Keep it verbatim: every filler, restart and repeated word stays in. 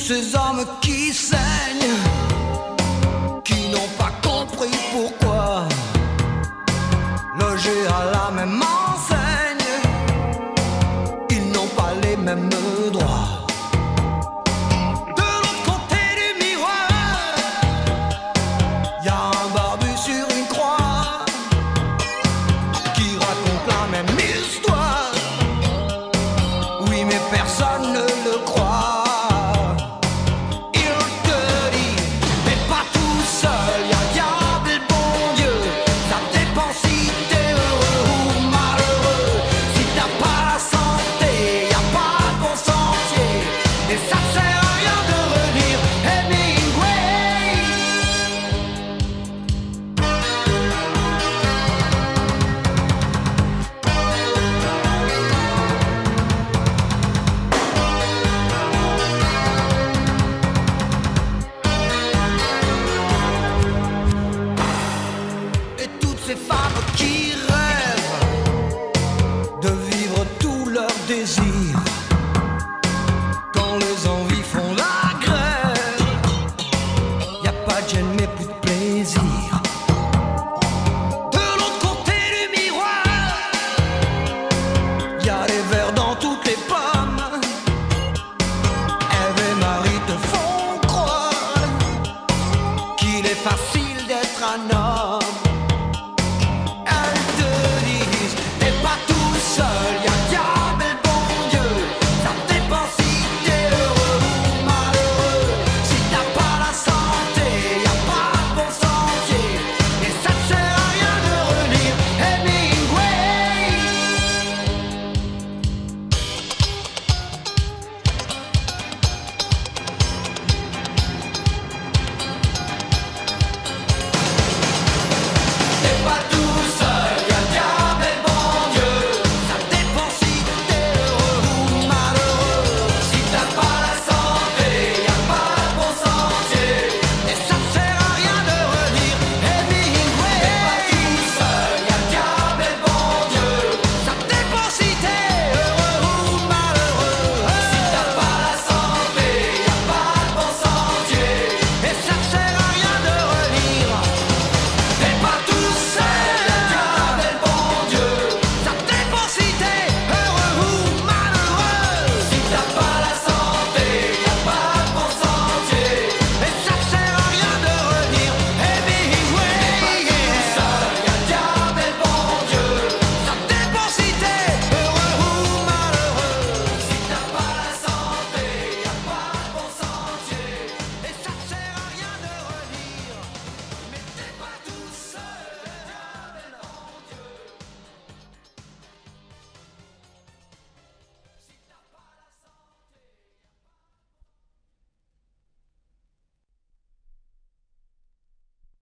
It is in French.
ces hommes qui saignent, qui n'ont pas compris pourquoi loger à la même enseigne, ils n'ont pas les mêmes droits. De l'autre côté du miroir, y a un barbu sur une croix qui raconte la même histoire. Oui, mais personne ne le croit. Ces femmes qui rêvent de vivre tous leurs désirs, quand les envies font la grève, y a pas de gêne mais plus de plaisir. De l'autre côté du miroir, y a des vers dans toutes les pommes. Ève et Marie te font croire qu'il est facile d'être un homme.